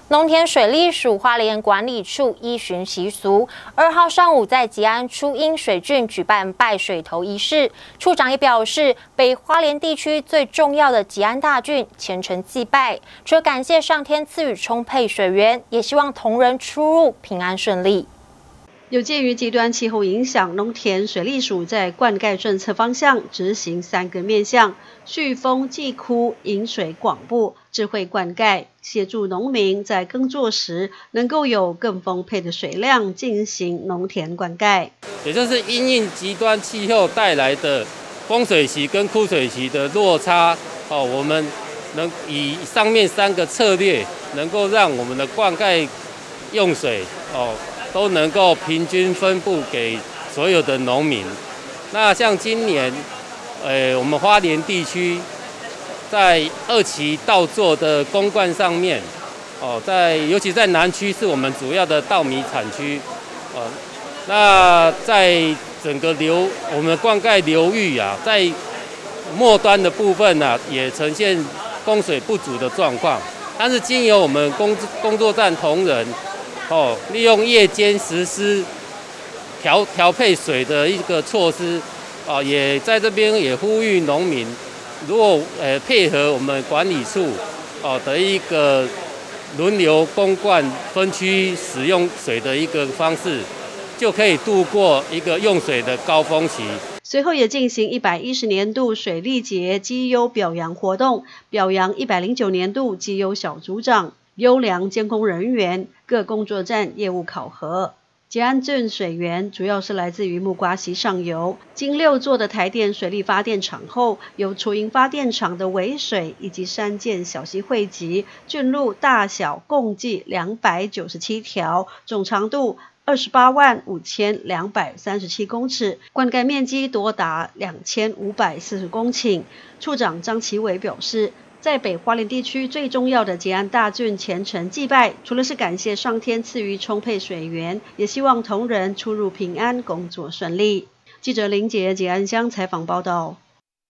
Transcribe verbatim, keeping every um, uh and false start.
农田水利署花莲管理处依循习俗，二号上午在吉安初音水郡举办拜水头仪式。处长也表示，北花莲地区最重要的吉安大郡虔诚祭拜，除了感谢上天赐予充沛水源，也希望同仁出入平安顺利。 有鉴于极端气候影响，农田水利署在灌溉政策方向执行三个面向：蓄丰济枯、引水广布、智慧灌溉，协助农民在耕作时能够有更丰沛的水量进行农田灌溉。 也就是因应极端气候带来的丰水期跟枯水期的落差，哦，我们能以上面三个策略，能够让我们的灌溉用水哦。都能够平均分布给所有的农民。那像今年，呃，我们花莲地区在二期稻作的公灌上面，哦，在尤其在南区是我们主要的稻米产区，哦，那在整个流我们灌溉流域啊，在末端的部分呢、啊，也呈现供水不足的状况。但是经由我们工工作站同仁。哦，利用夜间实施调调配水的一个措施，啊，也在这边也呼吁农民，如果呃配合我们管理处哦的一个轮流供灌、分区使用水的一个方式，就可以度过一个用水的高峰期。 随后也进行一百一十年度水利节绩优表扬活动，表扬一百零九年度绩优小组长。优良监工人员各工作站业务考核。吉安郡水源主要是来自于木瓜溪上游，经六座的台电水力发电厂后，由雏鹰发电厂的尾水以及山涧小溪汇集，郡路大小共计两百九十七条，总长度二十八万五千两百三十七公尺，灌溉面积多达两千五百四十公顷。处长张其伟表示，在北花莲地区最重要的吉安大郡虔诚祭拜，除了是感谢上天赐予充沛水源，也希望同仁出入平安，工作顺利。记者林杰吉安乡采访报道。